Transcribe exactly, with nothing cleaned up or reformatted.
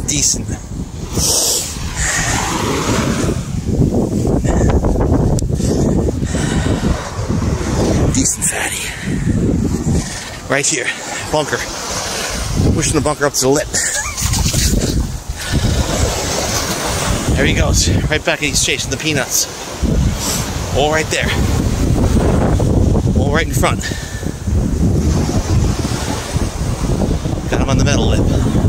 decent. Decent fatty. Right here, bunker. Pushing the bunker up to the lip. There he goes, right back, and he's chasing the peanuts. All right there. All right in front. Got him on the metal lip.